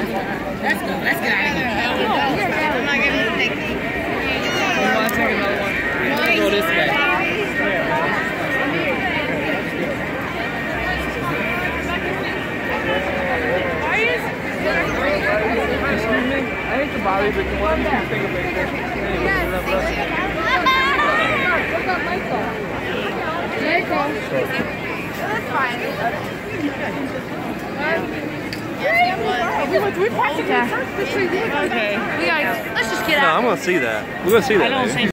Let's go. Let's get out of here. I'm not gonna take it. You want to take another one? I'm gonna go this way. Excuse me? I hate to bother you, but can one of you take a picture? Yes. What's up, Michael? Michael. That's fine. We practiced Okay. let's just get No, out. I'm gonna see that. We're gonna see that. I don't think